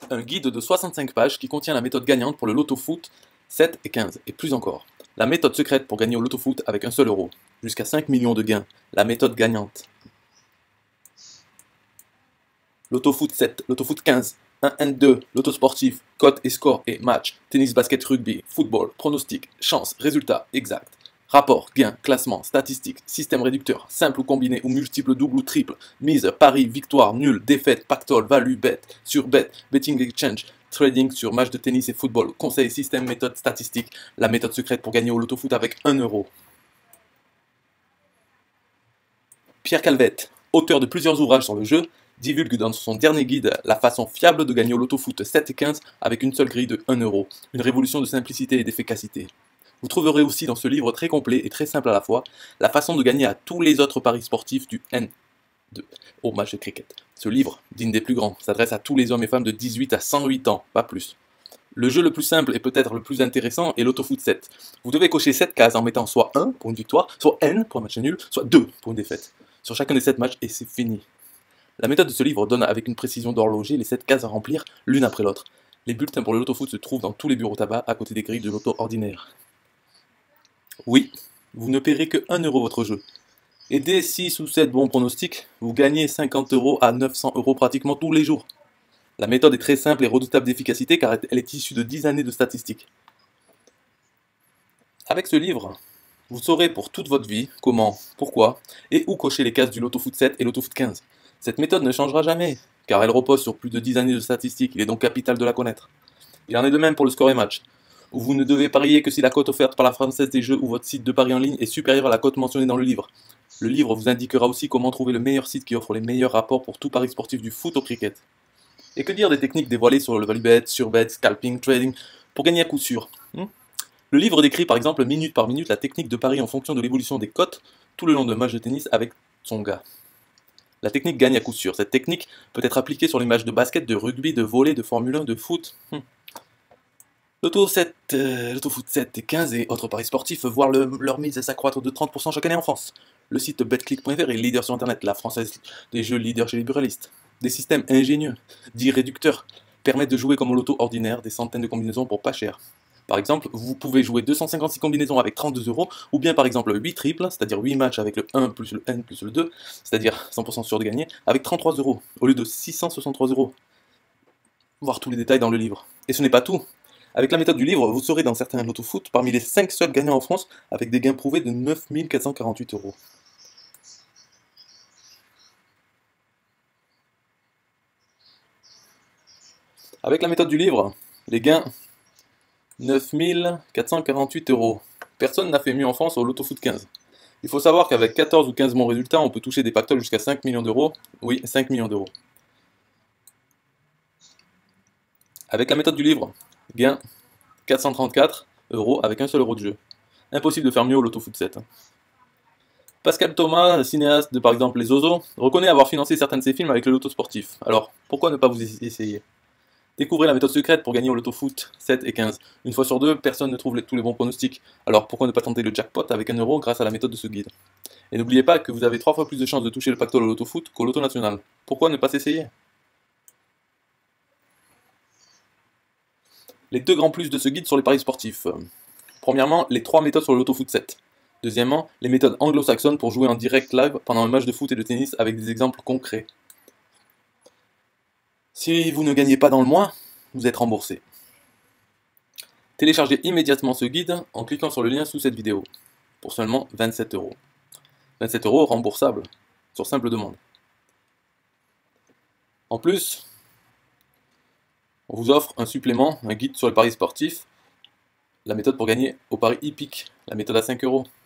un guide de 65 pages qui contient la méthode gagnante pour le loto foot 7 et 15, et plus encore. La méthode secrète pour gagner au loto foot avec un seul euro, jusqu'à 5 millions de gains, la méthode gagnante. Loto foot 7, loto foot 15, 1N2, loto sportif, cote et score et match, tennis, basket, rugby, football, pronostic, chance, résultat exact. Rapport, gain, classement, statistiques, système réducteur, simple ou combiné ou multiple, double ou triple, mise, pari, victoire, nul, défaite, pactole, value, bet, sur bet, betting exchange, trading sur match de tennis et football, conseil, système, méthode, statistique, la méthode secrète pour gagner au loto foot avec 1 euro. Pierre Calvette, auteur de plusieurs ouvrages sur le jeu, divulgue dans son dernier guide la façon fiable de gagner au loto foot 7 et 15 avec une seule grille de 1 euro, une révolution de simplicité et d'efficacité. Vous trouverez aussi dans ce livre très complet et très simple à la fois, la façon de gagner à tous les autres paris sportifs du N2 au match de cricket. Ce livre, digne des plus grands, s'adresse à tous les hommes et femmes de 18 à 108 ans, pas plus. Le jeu le plus simple et peut-être le plus intéressant est l'autofoot 7. Vous devez cocher 7 cases en mettant soit 1 pour une victoire, soit N pour un match nul, soit 2 pour une défaite. Sur chacun des 7 matchs et c'est fini. La méthode de ce livre donne avec une précision d'horloger les 7 cases à remplir l'une après l'autre. Les bulletins pour le loto-foot se trouvent dans tous les bureaux tabac à côté des grilles de loto ordinaire. Oui, vous ne paierez que 1 euro votre jeu. Et dès 6 ou 7 bons pronostics, vous gagnez 50 euros à 900 euros pratiquement tous les jours. La méthode est très simple et redoutable d'efficacité car elle est issue de 10 années de statistiques. Avec ce livre, vous saurez pour toute votre vie comment, pourquoi et où cocher les cases du loto-foot 7 et loto-foot 15. Cette méthode ne changera jamais, car elle repose sur plus de 10 années de statistiques, il est donc capital de la connaître. Il en est de même pour le score et match, où vous ne devez parier que si la cote offerte par la Française des Jeux ou votre site de paris en ligne est supérieure à la cote mentionnée dans le livre. Le livre vous indiquera aussi comment trouver le meilleur site qui offre les meilleurs rapports pour tout pari sportif du foot au cricket. Et que dire des techniques dévoilées sur le value bet, surbet, scalping, trading, pour gagner à coup sûr. Le livre décrit par exemple minute par minute la technique de pari en fonction de l'évolution des cotes tout le long d'un match de tennis avec son gars. La technique gagne à coup sûr. Cette technique peut être appliquée sur les matchs de basket, de rugby, de volley, de Formule 1, de foot. L'auto foot 7 et 15 et autres paris sportifs voient leur mise s'accroître de 30% chaque année en France. Le site betclic.fr est leader sur Internet, la Française des Jeux leader chez les buralistes. Des systèmes ingénieux, dits réducteurs, permettent de jouer comme au loto ordinaire des centaines de combinaisons pour pas cher. Par exemple, vous pouvez jouer 256 combinaisons avec 32 euros, ou bien par exemple 8 triples, c'est-à-dire 8 matchs avec le 1 plus le N plus le 2, c'est-à-dire 100% sûr de gagner, avec 33 euros, au lieu de 663 euros. Voir tous les détails dans le livre. Et ce n'est pas tout. Avec la méthode du livre, vous serez dans certains loto-foot parmi les 5 seuls gagnants en France, avec des gains prouvés de 9 448 euros. Avec la méthode du livre, les gains 9 448 euros. Personne n'a fait mieux en France au loto foot 15. Il faut savoir qu'avec 14 ou 15 bons résultats, on peut toucher des pactoles jusqu'à 5 millions d'euros. Oui, 5 millions d'euros. Avec la méthode du livre, gain 434 euros avec un seul euro de jeu. Impossible de faire mieux au loto foot 7. Pascal Thomas, cinéaste de par exemple Les Oiseaux, reconnaît avoir financé certains de ses films avec le loto sportif. Alors, pourquoi ne pas vous essayer? Découvrez la méthode secrète pour gagner au loto foot 7 et 15. Une fois sur deux, personne ne trouve tous les bons pronostics. Alors pourquoi ne pas tenter le jackpot avec 1 euro grâce à la méthode de ce guide? Et n'oubliez pas que vous avez 3 fois plus de chances de toucher le pactole au loto foot qu'au loto national. Pourquoi ne pas s'essayer? Les 2 grands plus de ce guide sur les paris sportifs. Premièrement, les 3 méthodes sur le loto foot 7. Deuxièmement, les méthodes anglo-saxonnes pour jouer en direct live pendant un match de foot et de tennis avec des exemples concrets. Si vous ne gagnez pas dans le mois, vous êtes remboursé. Téléchargez immédiatement ce guide en cliquant sur le lien sous cette vidéo, pour seulement 27 euros. 27 euros remboursables, sur simple demande. En plus, on vous offre un supplément, un guide sur les paris sportifs, la méthode pour gagner au pari hippique, la méthode à 5 euros.